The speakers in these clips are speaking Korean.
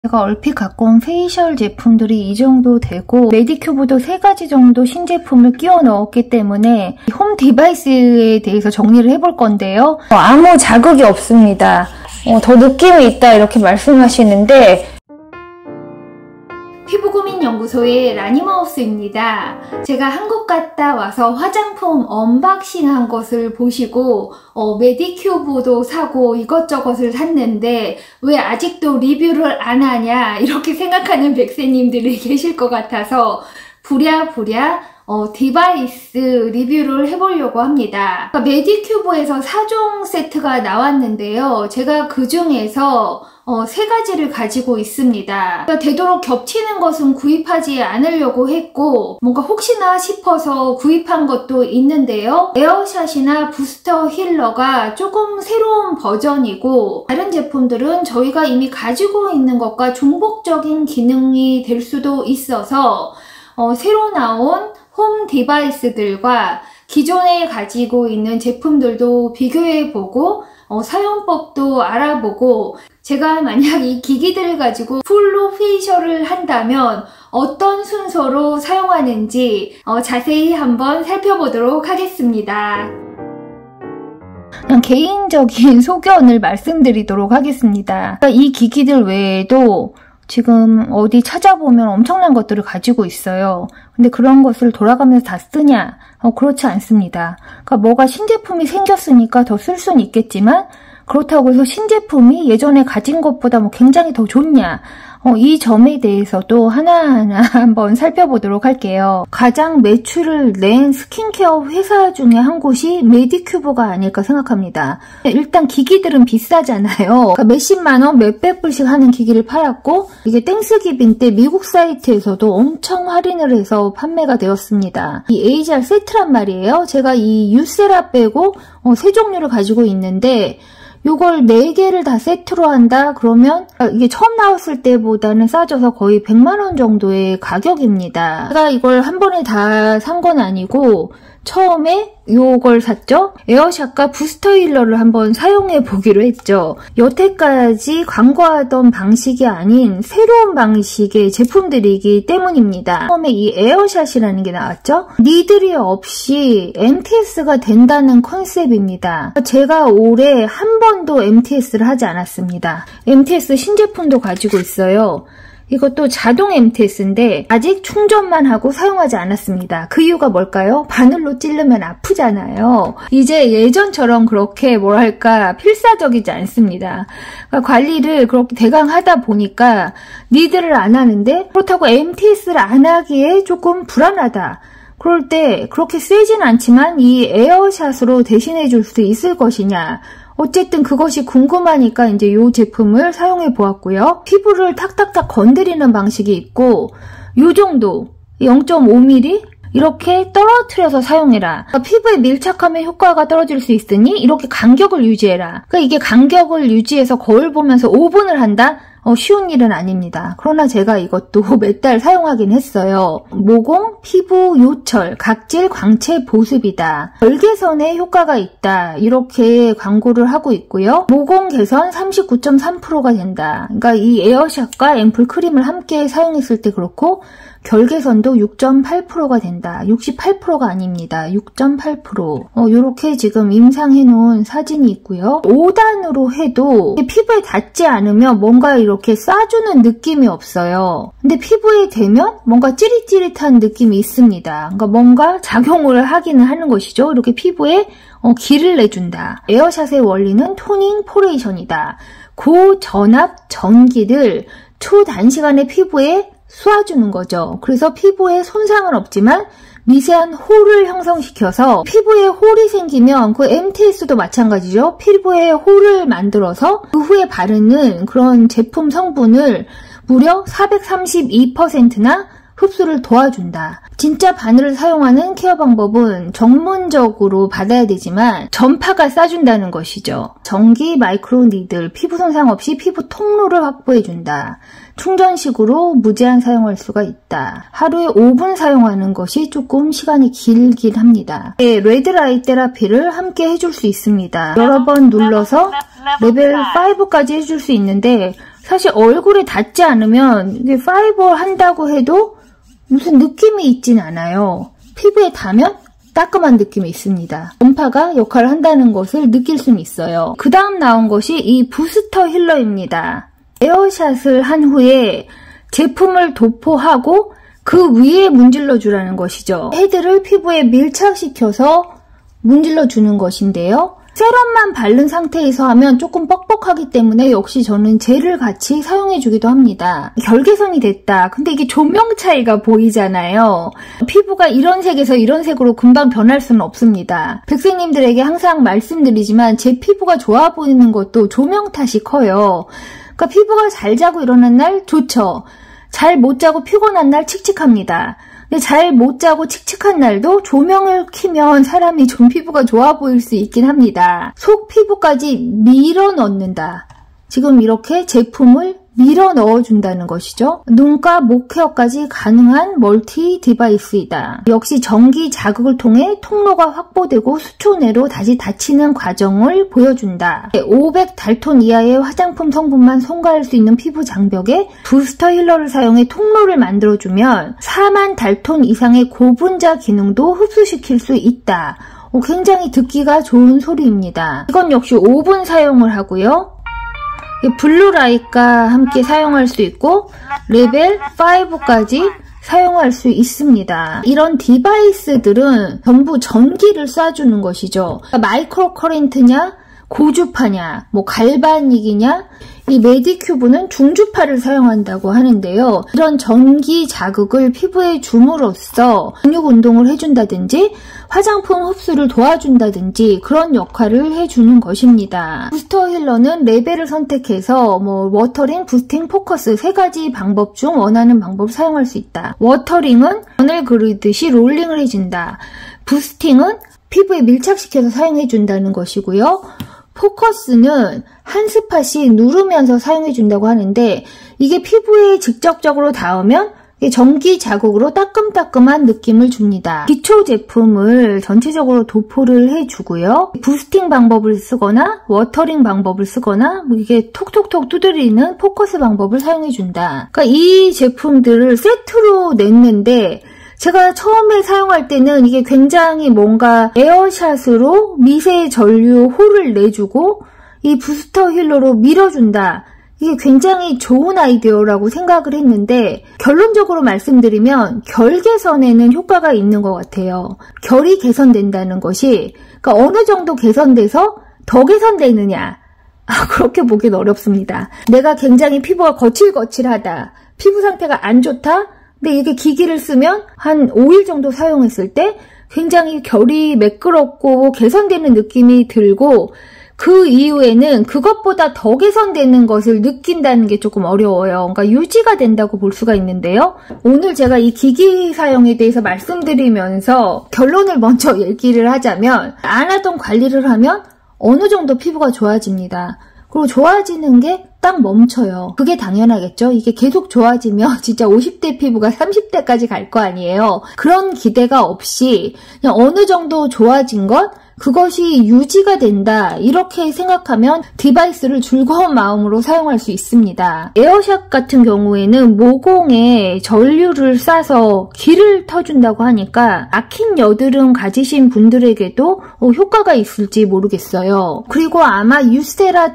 제가 얼핏 갖고 온 페이셜 제품들이 이 정도 되고 메디큐브도 3가지 정도 신제품을 끼워 넣었기 때문에 홈 디바이스에 대해서 정리를 해볼 건데요. 아무 자극이 없습니다. 더 느낌이 있다 이렇게 말씀하시는데 피부고민연구소의 라니마우스입니다. 제가 한국 갔다 와서 화장품 언박싱한 것을 보시고 메디큐브도 사고 이것저것을 샀는데 왜 아직도 리뷰를 안 하냐 이렇게 생각하는 백세님들이 계실 것 같아서 부랴부랴 디바이스 리뷰를 해보려고 합니다. 메디큐브에서 4종 세트가 나왔는데요. 제가 그 중에서 3가지를 가지고 있습니다. 되도록 겹치는 것은 구입하지 않으려고 했고 뭔가 혹시나 싶어서 구입한 것도 있는데요. 에어샷이나 부스터 힐러가 조금 새로운 버전이고 다른 제품들은 저희가 이미 가지고 있는 것과 중복적인 기능이 될 수도 있어서 새로 나온 홈 디바이스들과 기존에 가지고 있는 제품들도 비교해보고 사용법도 알아보고 제가 만약 이 기기들을 가지고 풀로 페이셜을 한다면 어떤 순서로 사용하는지 자세히 한번 살펴보도록 하겠습니다. 그냥 개인적인 소견을 말씀드리도록 하겠습니다. 이 기기들 외에도 지금 어디 찾아보면 엄청난 것들을 가지고 있어요. 근데 그런 것을 돌아가면서 다 쓰냐? 그렇지 않습니다. 그러니까 뭐가 신제품이 생겼으니까 더 쓸 수는 있겠지만 그렇다고 해서 신제품이 예전에 가진 것보다 굉장히 더 좋냐? 이 점에 대해서도 하나하나 한번 살펴보도록 할게요. 가장 매출을 낸 스킨케어 회사 중에 한 곳이 메디큐브가 아닐까 생각합니다. 일단 기기들은 비싸잖아요. 그러니까 몇십만 원, 몇백 불씩 하는 기기를 팔았고 이게 땡스기빙 때 미국 사이트에서도 엄청 할인을 해서 판매가 되었습니다. 이 AGR 세트란 말이에요. 제가 이 유세라 빼고 3종류를 가지고 있는데 요걸 4개를 다 세트로 한다? 그러면 이게 처음 나왔을 때보다는 싸져서 거의 100만원 정도의 가격입니다. 제가 이걸 한 번에 다 산 건 아니고 처음에 요걸 샀죠? 에어샷과 부스터 힐러를 한번 사용해 보기로 했죠. 여태까지 광고하던 방식이 아닌 새로운 방식의 제품들이기 때문입니다. 처음에 이 에어샷이라는 게 나왔죠? 니들이 없이 MTS가 된다는 컨셉입니다. 제가 올해 한 번도 MTS를 하지 않았습니다. MTS 신제품도 가지고 있어요. 이것도 자동 MTS인데 아직 충전만 하고 사용하지 않았습니다. 그 이유가 뭘까요? 바늘로 찌르면 아프잖아요. 이제 예전처럼 그렇게 뭐랄까 필사적이지 않습니다. 그러니까 관리를 그렇게 대강 하다 보니까 니들을 안 하는데 그렇다고 MTS를 안 하기에 조금 불안하다. 그럴 때 그렇게 세진 않지만 이 에어샷으로 대신해 줄 수 있을 것이냐. 어쨌든 그것이 궁금하니까 이제 이 제품을 사용해 보았고요. 피부를 탁탁탁 건드리는 방식이 있고 이 정도 0.5mm 이렇게 떨어뜨려서 사용해라. 그러니까 피부에 밀착하면 효과가 떨어질 수 있으니 이렇게 간격을 유지해라. 그러니까 이게 간격을 유지해서 거울 보면서 5분을 한다? 쉬운 일은 아닙니다. 그러나 제가 이것도 몇 달 사용하긴 했어요. 모공, 피부, 요철, 각질, 광채 보습이다. 결개선에 효과가 있다. 이렇게 광고를 하고 있고요. 모공 개선 39.3%가 된다. 그러니까 이 에어샷과 앰플 크림을 함께 사용했을 때 그렇고 결개선도 6.8%가 된다. 68%가 아닙니다. 6.8%. 이렇게 지금 임상해 놓은 사진이 있고요. 5단으로 해도 피부에 닿지 않으면 뭔가 이렇게 쏴주는 느낌이 없어요. 근데 피부에 대면 뭔가 찌릿찌릿한 느낌이 있습니다. 그러니까 뭔가 작용을 하기는 하는 것이죠. 이렇게 피부에 기를 내준다. 에어샷의 원리는 토닝 포레이션이다. 고전압 전기를 초단시간에 피부에 쏘아주는 거죠. 그래서 피부에 손상은 없지만 미세한 홀을 형성시켜서 피부에 홀이 생기면 그 MTS도 마찬가지죠. 피부에 홀을 만들어서 그 후에 바르는 그런 제품 성분을 무려 432%나 흡수를 도와준다. 진짜 바늘을 사용하는 케어 방법은 전문적으로 받아야 되지만 전파가 쏴준다는 것이죠. 전기 마이크로 니들, 피부 손상 없이 피부 통로를 확보해준다. 충전식으로 무제한 사용할 수가 있다. 하루에 5분 사용하는 것이 조금 시간이 길긴 합니다. 레드라이트 테라피를 함께 해줄 수 있습니다. 여러 번 눌러서 레벨 5까지 해줄 수 있는데 사실 얼굴에 닿지 않으면 이게 파이버 한다고 해도 무슨 느낌이 있진 않아요. 피부에 닿으면 따끔한 느낌이 있습니다. 원파가 역할을 한다는 것을 느낄 수는 있어요. 그 다음 나온 것이 이 부스터 힐러입니다. 에어샷을 한 후에 제품을 도포하고 그 위에 문질러 주라는 것이죠. 헤드를 피부에 밀착시켜서 문질러 주는 것인데요. 세럼만 바른 상태에서 하면 조금 뻑뻑하기 때문에 역시 저는 젤을 같이 사용해주기도 합니다. 결계선이 됐다. 근데 이게 조명 차이가 보이잖아요. 피부가 이런 색에서 이런 색으로 금방 변할 수는 없습니다. 백색님들에게 항상 말씀드리지만 제 피부가 좋아 보이는 것도 조명 탓이 커요. 그러니까 피부가 잘 자고 일어난 날 좋죠. 잘 못 자고 피곤한 날 칙칙합니다. 근데 잘 못 자고 칙칙한 날도 조명을 켜면 사람이 좀 피부가 좋아 보일 수 있긴 합니다. 속 피부까지 밀어 넣는다. 지금 이렇게 제품을 밀어 넣어준다는 것이죠. 눈가, 목 케어까지 가능한 멀티 디바이스이다. 역시 전기 자극을 통해 통로가 확보되고 수초 내로 다시 닫히는 과정을 보여준다. 500 달톤 이하의 화장품 성분만 첨가할 수 있는 피부 장벽에 부스터 힐러를 사용해 통로를 만들어주면 4만 달톤 이상의 고분자 기능도 흡수시킬 수 있다. 굉장히 듣기가 좋은 소리입니다. 이건 역시 5분 사용을 하고요. 블루라이트가 함께 사용할 수 있고 레벨 5까지 사용할 수 있습니다. 이런 디바이스들은 전부 전기를 쏴주는 것이죠. 마이크로 커런트냐 고주파냐 뭐 갈바닉이냐 이 메디큐브는 중주파를 사용한다고 하는데요. 이런 전기 자극을 피부에 줌으로써 근육 운동을 해준다든지 화장품 흡수를 도와준다든지 그런 역할을 해주는 것입니다. 부스터 힐러는 레벨을 선택해서 워터링, 부스팅, 포커스 세 가지 방법 중 원하는 방법을 사용할 수 있다. 워터링은 전을 그리듯이 롤링을 해준다. 부스팅은 피부에 밀착시켜서 사용해준다는 것이고요. 포커스는 한 스팟씩 누르면서 사용해준다고 하는데 이게 피부에 직접적으로 닿으면 전기 자극으로 따끔따끔한 느낌을 줍니다. 기초 제품을 전체적으로 도포를 해주고요. 부스팅 방법을 쓰거나 워터링 방법을 쓰거나 이게 톡톡톡 두드리는 포커스 방법을 사용해준다. 그러니까 이 제품들을 세트로 냈는데 제가 처음에 사용할 때는 이게 굉장히 뭔가 에어샷으로 미세 전류 홀을 내주고 이 부스터 힐러로 밀어준다. 이게 굉장히 좋은 아이디어라고 생각을 했는데 결론적으로 말씀드리면 결 개선에는 효과가 있는 것 같아요. 결이 개선된다는 것이 그러니까 어느 정도 개선돼서 더 개선되느냐 그렇게 보기는 어렵습니다. 내가 굉장히 피부가 거칠거칠하다. 피부 상태가 안 좋다. 근데 이게 기기를 쓰면 한 5일 정도 사용했을 때 굉장히 결이 매끄럽고 개선되는 느낌이 들고 그 이후에는 그것보다 더 개선되는 것을 느낀다는 게 조금 어려워요. 그러니까 유지가 된다고 볼 수가 있는데요. 오늘 제가 이 기기 사용에 대해서 말씀드리면서 결론을 먼저 얘기를 하자면 안 하던 관리를 하면 어느 정도 피부가 좋아집니다. 그리고 좋아지는 게 딱 멈춰요. 그게 당연하겠죠. 이게 계속 좋아지면 진짜 50대 피부가 30대까지 갈 거 아니에요. 그런 기대가 없이 그냥 어느 정도 좋아진 것 그것이 유지가 된다 이렇게 생각하면 디바이스를 즐거운 마음으로 사용할 수 있습니다. 에어샷 같은 경우에는 모공에 전류를 쏴서 기를 터준다고 하니까 막힌 여드름 가지신 분들에게도 효과가 있을지 모르겠어요. 그리고 아마 유세라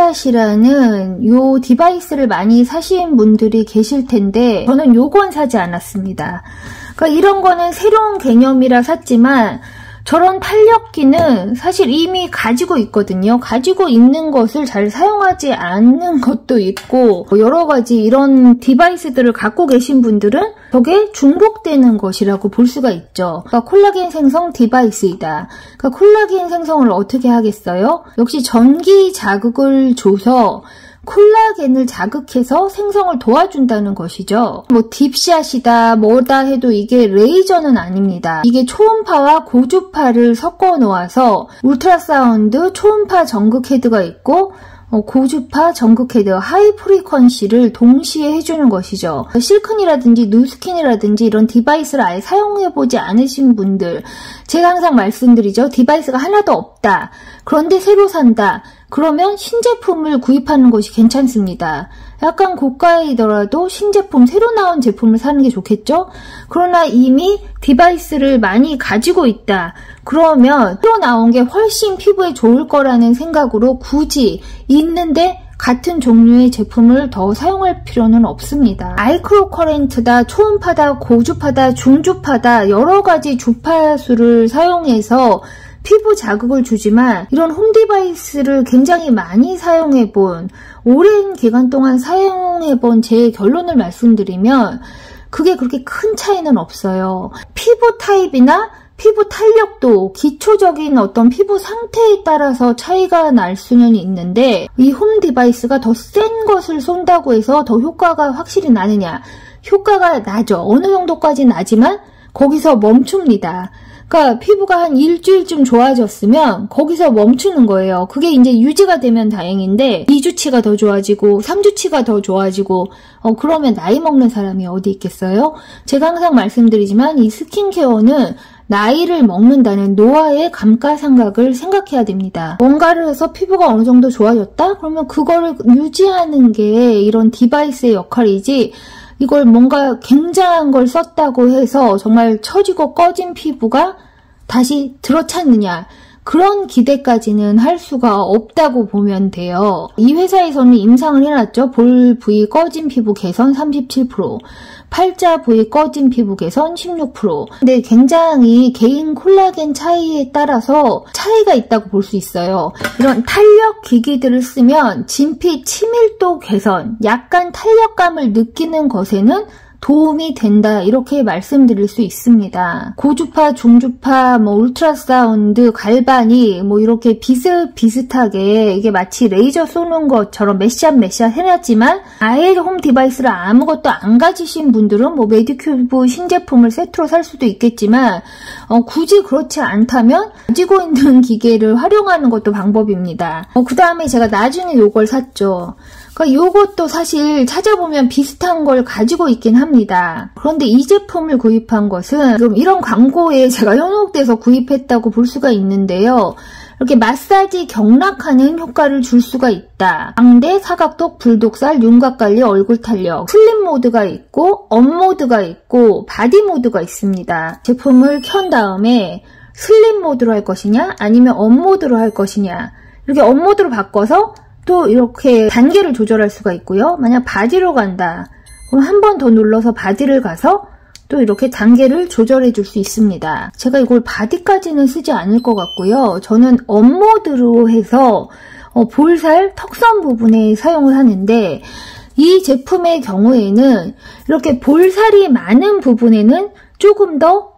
딥샷이라는 요 디바이스를 많이 사신 분들이 계실 텐데 저는 요건 사지 않았습니다. 그러니까 이런 거는 새로운 개념이라 샀지만 저런 탄력기는 사실 이미 가지고 있거든요. 가지고 있는 것을 잘 사용하지 않는 것도 있고 여러 가지 이런 디바이스들을 갖고 계신 분들은 저게 중복되는 것이라고 볼 수가 있죠. 그러니까 콜라겐 생성 디바이스이다. 그러니까 콜라겐 생성을 어떻게 하겠어요? 역시 전기 자극을 줘서 콜라겐을 자극해서 생성을 도와준다는 것이죠. 딥샷이다 뭐다 해도 이게 레이저는 아닙니다. 이게 초음파와 고주파를 섞어 놓아서 울트라사운드 초음파 전극 헤드가 있고 고주파 전극 헤드 하이 프리퀀시를 동시에 해주는 것이죠. 실큰이라든지 누스킨이라든지 이런 디바이스를 아예 사용해보지 않으신 분들 제가 항상 말씀드리죠. 디바이스가 하나도 없다. 그런데 새로 산다. 그러면 신제품을 구입하는 것이 괜찮습니다. 약간 고가이더라도 신제품, 새로 나온 제품을 사는 게 좋겠죠? 그러나 이미 디바이스를 많이 가지고 있다. 그러면 새로 나온 게 훨씬 피부에 좋을 거라는 생각으로 굳이 있는데 같은 종류의 제품을 더 사용할 필요는 없습니다. 마이크로 커렌트다, 초음파다, 고주파다, 중주파다 여러 가지 주파수를 사용해서 피부 자극을 주지만 이런 홈 디바이스를 굉장히 많이 사용해본, 오랜 기간 동안 사용해본 제 결론을 말씀드리면 그게 그렇게 큰 차이는 없어요. 피부 타입이나 피부 탄력도, 기초적인 어떤 피부 상태에 따라서 차이가 날 수는 있는데 이 홈 디바이스가 더 센 것을 쏜다고 해서 더 효과가 확실히 나느냐? 효과가 나죠. 어느 정도까지 나지만 거기서 멈춥니다. 그러니까 피부가 한 일주일쯤 좋아졌으면 거기서 멈추는 거예요. 그게 이제 유지가 되면 다행인데 2주치가 더 좋아지고 3주치가 더 좋아지고 그러면 나이 먹는 사람이 어디 있겠어요? 제가 항상 말씀드리지만 이 스킨케어는 나이를 먹는다는 노화의 감가상각을 생각해야 됩니다. 뭔가를 해서 피부가 어느 정도 좋아졌다? 그러면 그거를 유지하는 게 이런 디바이스의 역할이지 이걸 뭔가 굉장한 걸 썼다고 해서 정말 처지고 꺼진 피부가 다시 들어찼느냐, 그런 기대까지는 할 수가 없다고 보면 돼요. 이 회사에서는 임상을 해놨죠. 볼 부위 꺼진 피부 개선 37%, 팔자 부위 꺼진 피부 개선 16%. 근데 굉장히 개인 콜라겐 차이에 따라서 차이가 있다고 볼 수 있어요. 이런 탄력 기기들을 쓰면 진피 치밀도 개선, 약간 탄력감을 느끼는 것에는 도움이 된다, 이렇게 말씀드릴 수 있습니다. 고주파, 중주파, 울트라사운드, 갈바닉 이렇게 비슷비슷하게 이게 마치 레이저 쏘는 것처럼 몇샷 해놨지만 아예 홈 디바이스를 아무것도 안 가지신 분들은 메디큐브 신제품을 세트로 살 수도 있겠지만 굳이 그렇지 않다면 가지고 있는 기계를 활용하는 것도 방법입니다. 그 다음에 제가 나중에 요걸 샀죠. 그러니까 요것도 사실 찾아보면 비슷한 걸 가지고 있긴 합니다. 그런데 이 제품을 구입한 것은 지금 이런 광고에 제가 현혹돼서 구입했다고 볼 수가 있는데요. 이렇게 마사지 경락하는 효과를 줄 수가 있다. 광대, 사각턱, 불독살, 윤곽관리, 얼굴 탄력, 슬림 모드가 있고 업 모드가 있고 바디 모드가 있습니다. 제품을 켠 다음에 슬림 모드로 할 것이냐 아니면 업 모드로 할 것이냐, 이렇게 업 모드로 바꿔서 또 이렇게 단계를 조절할 수가 있고요. 만약 바디로 간다, 그럼 한 번 더 눌러서 바디를 가서 또 이렇게 단계를 조절해 줄 수 있습니다. 제가 이걸 바디까지는 쓰지 않을 것 같고요. 저는 업모드로 해서 볼살, 턱선 부분에 사용을 하는데 이 제품의 경우에는 이렇게 볼살이 많은 부분에는 조금 더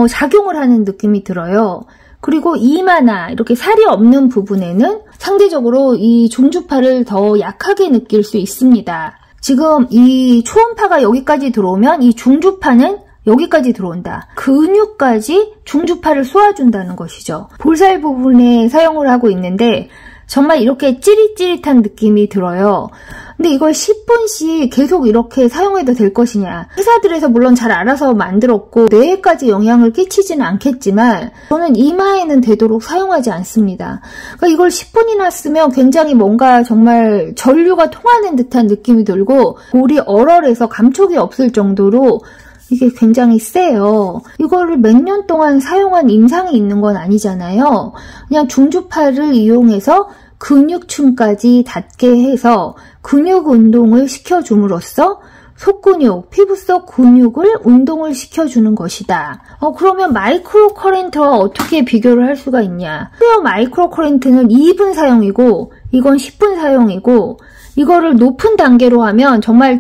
작용을 하는 느낌이 들어요. 그리고 이마나 이렇게 살이 없는 부분에는 상대적으로 이 중주파를 더 약하게 느낄 수 있습니다. 지금 이 초음파가 여기까지 들어오면 이 중주파는 여기까지 들어온다. 근육까지 중주파를 쏘아준다는 것이죠. 볼살 부분에 사용을 하고 있는데 정말 이렇게 찌릿찌릿한 느낌이 들어요. 근데 이걸 10분씩 계속 이렇게 사용해도 될 것이냐. 회사들에서 물론 잘 알아서 만들었고 뇌에까지 영향을 끼치지는 않겠지만 저는 이마에는 되도록 사용하지 않습니다. 그러니까 이걸 10분이나 쓰면 굉장히 뭔가 정말 전류가 통하는 듯한 느낌이 들고 볼이 얼얼해서 감촉이 없을 정도로 이게 굉장히 세요. 이거를 몇 년 동안 사용한 임상이 있는 건 아니잖아요. 그냥 중주파를 이용해서 근육층까지 닿게 해서 근육 운동을 시켜줌으로써 속근육, 피부 속 근육을 운동을 시켜주는 것이다. 그러면 마이크로 커렌트와 어떻게 비교를 할 수가 있냐? 클리어 마이크로 커렌트는 2분 사용이고 이건 10분 사용이고 이거를 높은 단계로 하면 정말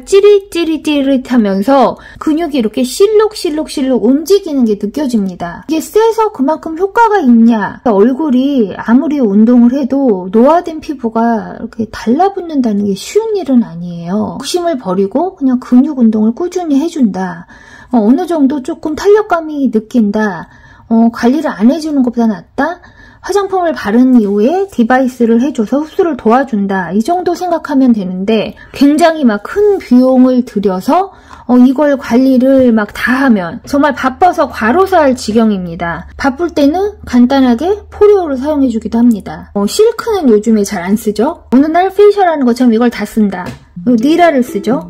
찌릿찌릿찌릿하면서 근육이 이렇게 실룩실룩 움직이는 게 느껴집니다. 이게 세서 그만큼 효과가 있냐? 얼굴이 아무리 운동을 해도 노화된 피부가 이렇게 달라붙는다는 게 쉬운 일은 아니에요. 욕심을 버리고 그냥 근육 운동을 꾸준히 해준다. 어느 정도 조금 탄력감이 느낀다. 관리를 안 해주는 것보다 낫다. 화장품을 바른 이후에 디바이스를 해줘서 흡수를 도와준다. 이 정도 생각하면 되는데 굉장히 막 큰 비용을 들여서 이걸 관리를 막 다 하면 정말 바빠서 과로사할 지경입니다. 바쁠 때는 간단하게 포레오를 사용해주기도 합니다. 실크는 요즘에 잘 안 쓰죠. 어느 날 페이셜하는 것처럼 이걸 다 쓴다. 니라를 쓰죠.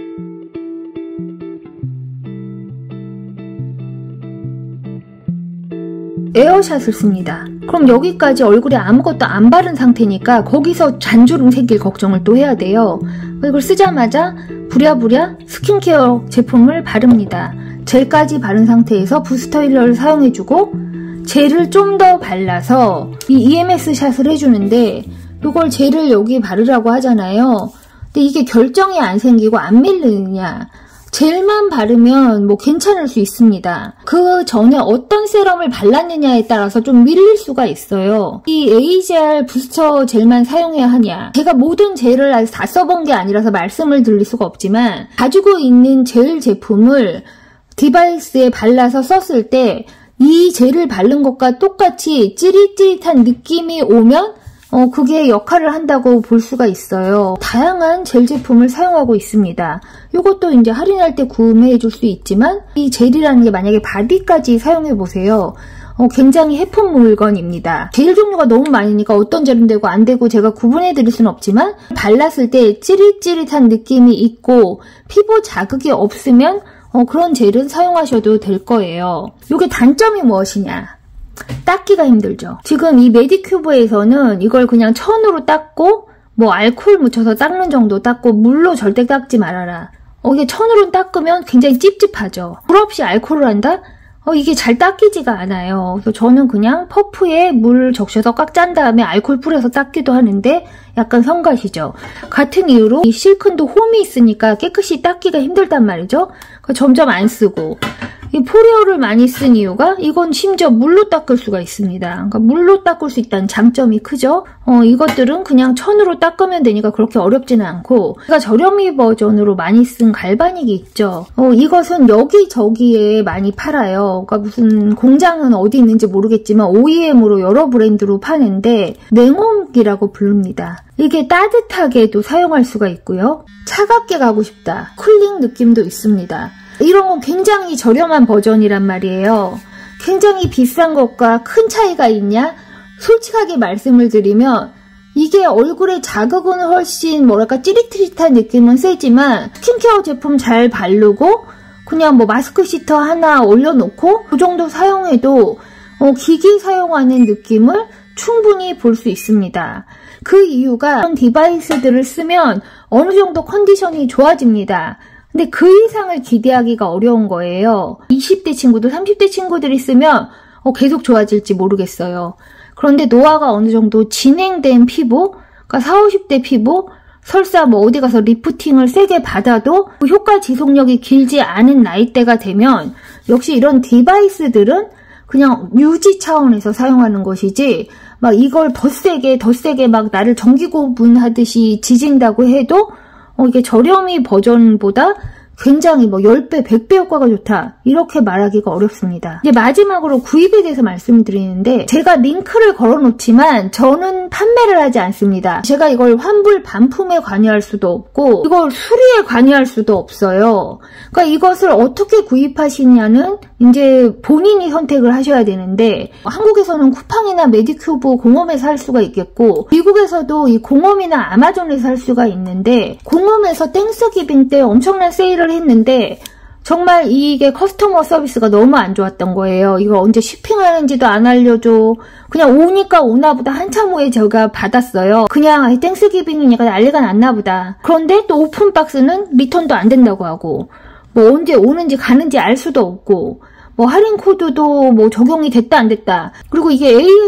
에어샷을 씁니다. 그럼 여기까지 얼굴에 아무것도 안 바른 상태니까 거기서 잔주름 생길 걱정을 또 해야 돼요. 이걸 쓰자마자 부랴부랴 스킨케어 제품을 바릅니다. 젤까지 바른 상태에서 부스터 힐러를 사용해주고 젤을 좀 더 발라서 이 EMS 샷을 해주는데 이걸 젤을 여기 바르라고 하잖아요. 근데 이게 결정이 안 생기고 안 밀리느냐. 젤만 바르면 뭐 괜찮을 수 있습니다. 그 전에 어떤 세럼을 발랐느냐에 따라서 좀 밀릴 수가 있어요. 이 AGR 부스터 젤만 사용해야 하냐. 제가 모든 젤을 아직 다 써본 게 아니라서 말씀을 드릴 수가 없지만 가지고 있는 젤 제품을 디바이스에 발라서 썼을 때 이 젤을 바른 것과 똑같이 찌릿찌릿한 느낌이 오면 그게 역할을 한다고 볼 수가 있어요. 다양한 젤 제품을 사용하고 있습니다. 이것도 이제 할인할 때 구매해 줄 수 있지만 이 젤이라는 게 만약에 바디까지 사용해 보세요. 굉장히 해픈 물건입니다. 젤 종류가 너무 많으니까 어떤 젤은 되고 안 되고 제가 구분해 드릴 수는 없지만 발랐을 때 찌릿찌릿한 느낌이 있고 피부 자극이 없으면 그런 젤은 사용하셔도 될 거예요. 이게 단점이 무엇이냐? 닦기가 힘들죠. 지금 이 메디큐브에서는 이걸 그냥 천으로 닦고 뭐 알코올 묻혀서 닦는 정도 닦고 물로 절대 닦지 말아라. 이게 천으로 닦으면 굉장히 찝찝하죠. 물 없이 알코올을 한다? 이게 잘 닦이지가 않아요. 그래서 저는 그냥 퍼프에 물 적셔서 꽉 짠 다음에 알코올 뿌려서 닦기도 하는데 약간 성가시죠. 같은 이유로 이 실큰도 홈이 있으니까 깨끗이 닦기가 힘들단 말이죠. 점점 안 쓰고 이 포레오를 많이 쓴 이유가 이건 심지어 물로 닦을 수가 있습니다. 그러니까 물로 닦을 수 있다는 장점이 크죠. 이것들은 그냥 천으로 닦으면 되니까 그렇게 어렵지는 않고 제가 저렴이 버전으로 많이 쓴 갈바닉이 있죠. 이것은 여기저기에 많이 팔아요. 그러니까 무슨 공장은 어디 있는지 모르겠지만 OEM으로 여러 브랜드로 파는데 냉온기라고 부릅니다. 이게 따뜻하게도 사용할 수가 있고요. 차갑게 가고 싶다. 쿨링 느낌도 있습니다. 이런 건 굉장히 저렴한 버전이란 말이에요. 굉장히 비싼 것과 큰 차이가 있냐? 솔직하게 말씀을 드리면 이게 얼굴에 자극은 훨씬 뭐랄까 찌릿찌릿한 느낌은 세지만 스킨케어 제품 잘 바르고 그냥 뭐 마스크 시터 하나 올려놓고 그 정도 사용해도 기기 사용하는 느낌을 충분히 볼 수 있습니다. 그 이유가 이런 디바이스들을 쓰면 어느 정도 컨디션이 좋아집니다. 근데 그 이상을 기대하기가 어려운 거예요. 20대 친구들, 30대 친구들이 쓰면 계속 좋아질지 모르겠어요. 그런데 노화가 어느 정도 진행된 피부, 그러니까 40, 50대 피부, 설사 뭐 어디 가서 리프팅을 세게 받아도 그 효과 지속력이 길지 않은 나이대가 되면 역시 이런 디바이스들은 그냥 유지 차원에서 사용하는 것이지 막 이걸 더 세게 막 나를 전기고문하듯이 지진다고 해도 이게 저렴이 버전보다 굉장히 뭐 10배, 100배 효과가 좋다 이렇게 말하기가 어렵습니다. 이제 마지막으로 구입에 대해서 말씀드리는데 제가 링크를 걸어놓지만 저는 판매를 하지 않습니다. 제가 이걸 환불 반품에 관여할 수도 없고 이걸 수리에 관여할 수도 없어요. 그러니까 이것을 어떻게 구입하시냐는 이제 본인이 선택을 하셔야 되는데 한국에서는 쿠팡이나 메디큐브 공홈에서 할 수가 있겠고 미국에서도 이 공홈이나 아마존에서 할 수가 있는데 공홈에서 땡스기빙 때 엄청난 세일을 했는데 정말 이게 커스터머 서비스가 너무 안 좋았던 거예요. 이거 언제 쇼핑하는지도 안 알려줘. 그냥 오니까 오나 보다 한참 후에 제가 받았어요. 그냥 땡스기빙이니까 난리가 났나 보다. 그런데 또 오픈박스는 리턴도 안 된다고 하고 뭐 언제 오는지 가는지 알 수도 없고 뭐 할인 코드도 뭐 적용이 됐다 안 됐다. 그리고 이게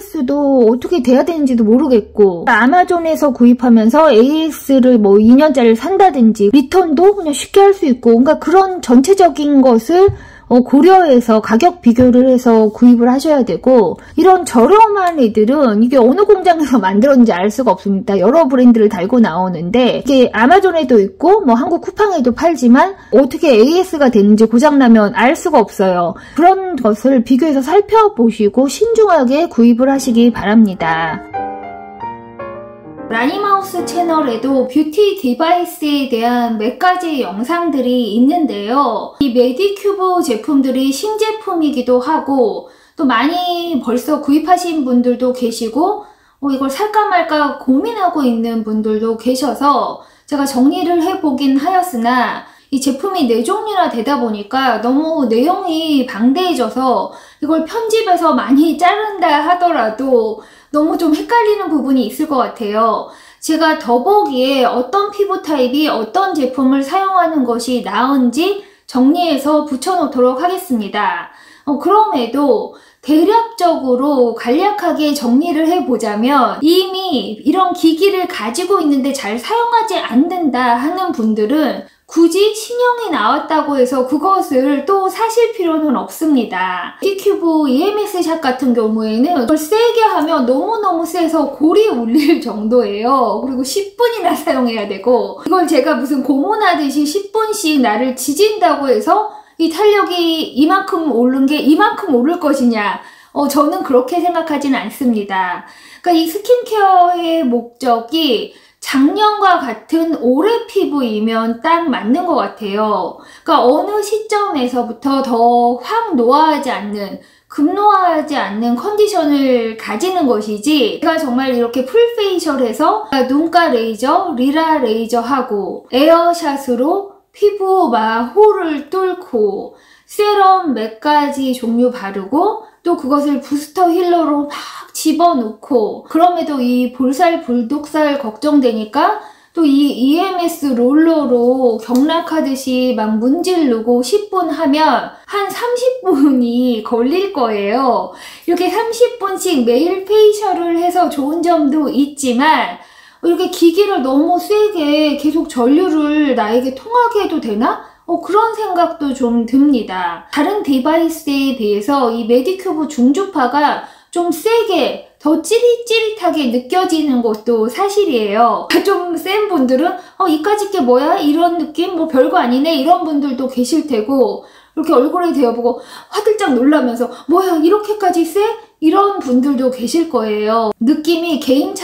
AS도 어떻게 돼야 되는지도 모르겠고 아마존에서 구입하면서 AS를 뭐 2년짜리를 산다든지 리턴도 그냥 쉽게 할 수 있고 그러니까 그런 전체적인 것을 고려해서 가격 비교를 해서 구입을 하셔야 되고, 이런 저렴한 애들은 이게 어느 공장에서 만들었는지 알 수가 없습니다. 여러 브랜드를 달고 나오는데 이게 아마존에도 있고 뭐 한국 쿠팡에도 팔지만 어떻게 AS가 되는지 고장나면 알 수가 없어요. 그런 것을 비교해서 살펴보시고 신중하게 구입을 하시기 바랍니다. 라니마우스 채널에도 뷰티 디바이스에 대한 몇 가지 영상들이 있는데요. 이 메디큐브 제품들이 신제품이기도 하고 또 많이 벌써 구입하신 분들도 계시고 이걸 살까 말까 고민하고 있는 분들도 계셔서 제가 정리를 해보긴 하였으나 이 제품이 4종류나 되다 보니까 너무 내용이 방대해져서 이걸 편집해서 많이 자른다 하더라도 너무 좀 헷갈리는 부분이 있을 것 같아요. 제가 더보기에 어떤 피부 타입이 어떤 제품을 사용하는 것이 나은지 정리해서 붙여놓도록 하겠습니다. 그럼에도 대략적으로 간략하게 정리를 해보자면 이미 이런 기기를 가지고 있는데 잘 사용하지 않는다 하는 분들은 굳이 신형이 나왔다고 해서 그것을 또 사실 필요는 없습니다. 메디큐브 EMS 샷 같은 경우에는 그걸 세게 하면 너무너무 세서 골이 울릴 정도예요. 그리고 10분이나 사용해야 되고 이걸 제가 무슨 고문하듯이 10분씩 나를 지진다고 해서 이 탄력이 이만큼 오른 게 이만큼 오를 것이냐? 저는 그렇게 생각하진 않습니다. 그러니까 이 스킨케어의 목적이 작년과 같은 올해 피부이면 딱 맞는 것 같아요. 그러니까 어느 시점에서부터 더 확 노화하지 않는, 급노화하지 않는 컨디션을 가지는 것이지 제가 정말 이렇게 풀페이셜해서 눈가 레이저, 리라 레이저 하고 에어샷으로 피부 막 홀을 뚫고 세럼 몇 가지 종류 바르고 또 그것을 부스터 힐러로 막 집어넣고 그럼에도 이 볼살 불독살 걱정되니까 또 이 EMS 롤러로 경락하듯이 막 문지르고 10분 하면 한 30분이 걸릴 거예요. 이렇게 30분씩 매일 페이셜을 해서 좋은 점도 있지만 이렇게 기기를 너무 세게 계속 전류를 나에게 통하게 해도 되나? 그런 생각도 좀 듭니다. 다른 디바이스에 비해서 이 메디큐브 중주파가 좀 세게 더 찌릿찌릿하게 느껴지는 것도 사실이에요. 좀 센 분들은 이까짓 게 뭐야? 이런 느낌? 뭐 별거 아니네? 이런 분들도 계실 테고 이렇게 얼굴에 대어보고 화들짝 놀라면서 뭐야 이렇게까지 세? 이런 분들도 계실 거예요. 느낌이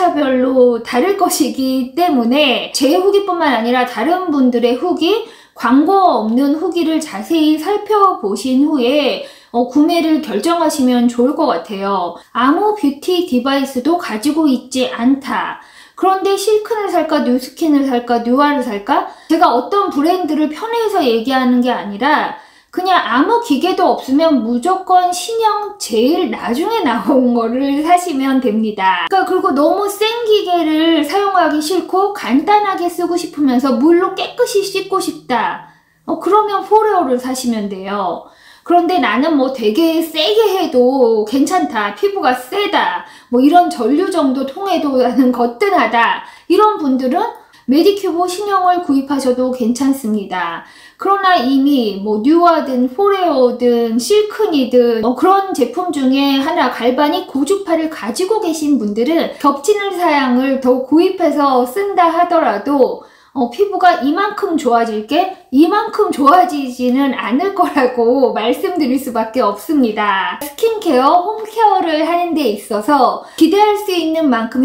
개인차별로 다를 것이기 때문에 제 후기뿐만 아니라 다른 분들의 후기, 광고 없는 후기를 자세히 살펴보신 후에 구매를 결정하시면 좋을 것 같아요. 아무 뷰티 디바이스도 가지고 있지 않다. 그런데 실큰을 살까, 뉴스킨을 살까, 뉴아를 살까? 제가 어떤 브랜드를 편해서 얘기하는 게 아니라 그냥 아무 기계도 없으면 무조건 신형 제일 나중에 나온 거를 사시면 됩니다. 그러니까 그리고 너무 센 기계를 사용하기 싫고 간단하게 쓰고 싶으면서 물로 깨끗이 씻고 싶다. 그러면 포레오를 사시면 돼요. 그런데 나는 뭐 되게 세게 해도 괜찮다. 피부가 세다. 뭐 이런 전류 정도 통해도 나는 거뜬하다. 이런 분들은 메디큐브 신형을 구입하셔도 괜찮습니다. 그러나 이미 뭐 뉴아든 포레오든 실크니든 그런 제품 중에 하나 갈바닉 고주파를 가지고 계신 분들은 겹치는 사양을 더 구입해서 쓴다 하더라도 피부가 이만큼 좋아질 게 이만큼 좋아지지는 않을 거라고 말씀드릴 수밖에 없습니다. 스킨케어, 홈케어를 하는 데 있어서 기대할 수 있는 만큼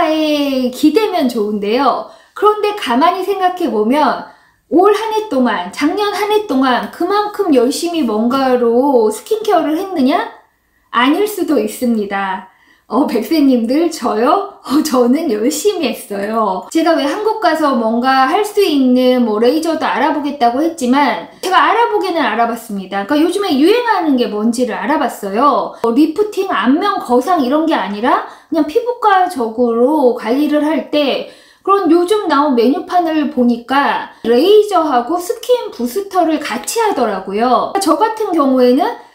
효과에 기대면 좋은데요. 그런데 가만히 생각해보면 올 한 해 동안, 작년 한 해 동안 그만큼 열심히 뭔가로 스킨케어를 했느냐? 아닐 수도 있습니다. 백세님들 저요? 저는 열심히 했어요. 제가 왜 한국 가서 뭔가 할 수 있는 뭐 레이저도 알아보겠다고 했지만 제가 알아보기는 알아봤습니다. 그러니까 요즘에 유행하는 게 뭔지를 알아봤어요. 리프팅, 안면 거상 이런 게 아니라 그냥 피부과적으로 관리를 할 때 그런 요즘 나온 메뉴판을 보니까 레이저하고 스킨 부스터를 같이 하더라고요. 저 같은 경우에는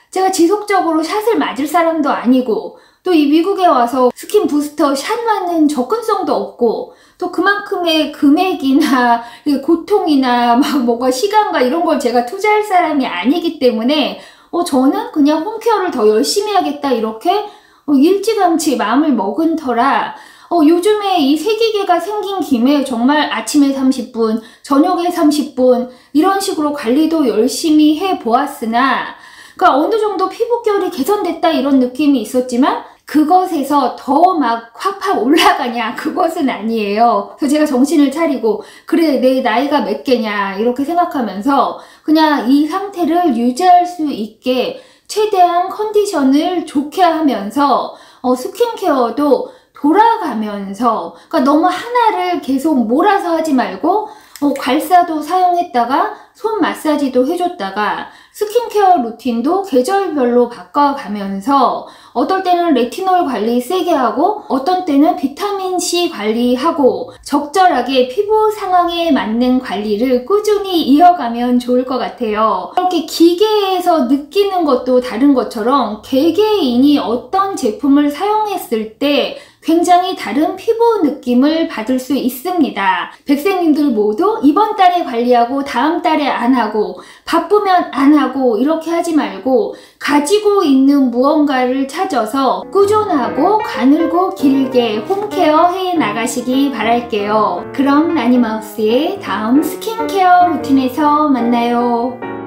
제가 지속적으로 샷을 맞을 사람도 아니고 또 이 미국에 와서 스킨 부스터 샷 맞는 접근성도 없고 또 그만큼의 금액이나 고통이나 막 뭔가 시간과 이런 걸 제가 투자할 사람이 아니기 때문에 저는 그냥 홈케어를 더 열심히 하겠다 이렇게 일찌감치 마음을 먹은 터라 요즘에 이 세기계가 생긴 김에 정말 아침에 30분, 저녁에 30분 이런 식으로 관리도 열심히 해보았으나 그러니까 어느 정도 피부결이 개선됐다 이런 느낌이 있었지만 그것에서 더 막 확 올라가냐 그것은 아니에요. 그래서 제가 정신을 차리고 그래 내 나이가 몇 개냐 이렇게 생각하면서 그냥 이 상태를 유지할 수 있게 최대한 컨디션을 좋게 하면서 스킨케어도 돌아가면서 그러니까 너무 하나를 계속 몰아서 하지 말고 괄사도 사용했다가 손 마사지도 해줬다가 스킨케어 루틴도 계절별로 바꿔가면서 어떨 때는 레티놀 관리 세게 하고 어떤 때는 비타민C 관리하고 적절하게 피부 상황에 맞는 관리를 꾸준히 이어가면 좋을 것 같아요. 이렇게 기계에서 느끼는 것도 다른 것처럼 개개인이 어떤 제품을 사용했을 때 굉장히 다른 피부 느낌을 받을 수 있습니다. 백세님들 모두 이번 달에 관리하고 다음 달에 안 하고 바쁘면 안 하고 이렇게 하지 말고 가지고 있는 무언가를 찾아서 꾸준하고 가늘고 길게 홈케어 해 나가시기 바랄게요. 그럼 라니마우스의 다음 스킨케어 루틴에서 만나요.